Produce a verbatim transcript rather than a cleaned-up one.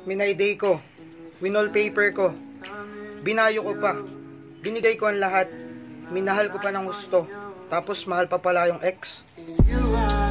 minayday ko, winolpaper ko, binayo ko pa, binigay ko ang lahat, minahal ko pa ng gusto, tapos mahal pa pala yung ex.